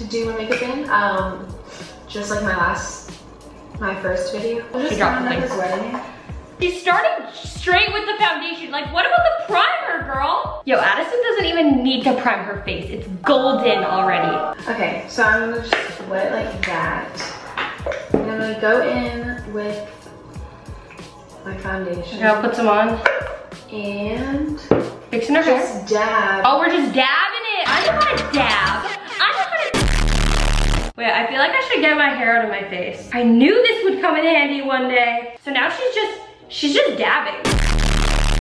to do my makeup in. Just like my first video. I just found out this wedding. She started straight with the foundation. Like, what about the primer, girl? Yo, Addison doesn't even need to prime her face. It's golden already. Okay, so I'm gonna just wet it like that. And I'm gonna go in with my foundation. Here, I'll put some on. And fixing her hair. just dab. Oh, we're just dabbing it. I know how to dab. I know how to. Wait, I feel like I should get my hair out of my face. I knew this would come in handy one day. So now she's just dabbing.